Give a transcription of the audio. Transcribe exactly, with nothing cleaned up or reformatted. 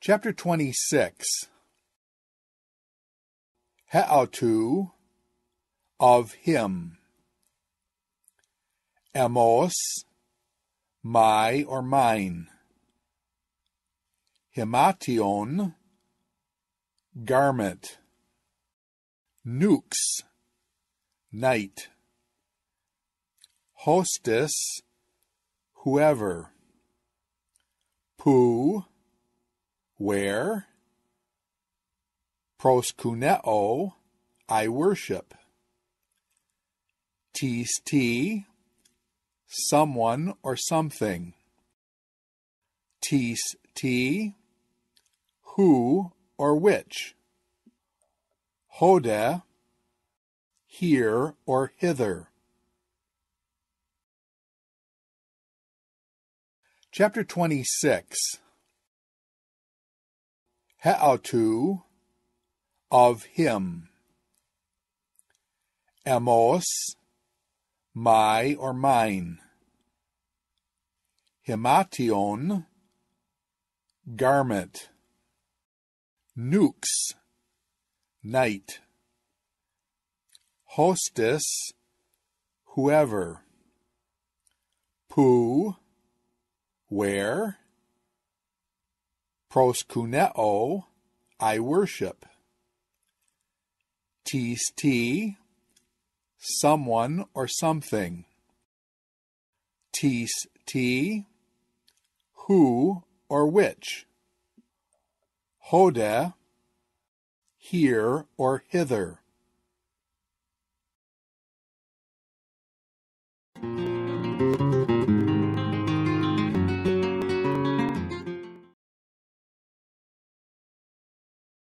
Chapter twenty-six. Heautu, of him. Emos, my or mine. Himation, garment. Nux, night. Hostis, whoever. Pu, where. Proskuneo, I worship. Tis ti, someone or something. Tis ti, who or which. Hode, here or hither. Chapter twenty-six. Heautu, of him. Emos, my or mine. Himation, garment. Nux, night. Hostis, whoever. Pu, where. Proskuneo, I worship. Tis ti, someone or something. Tis ti, who or which. Hode, here or hither.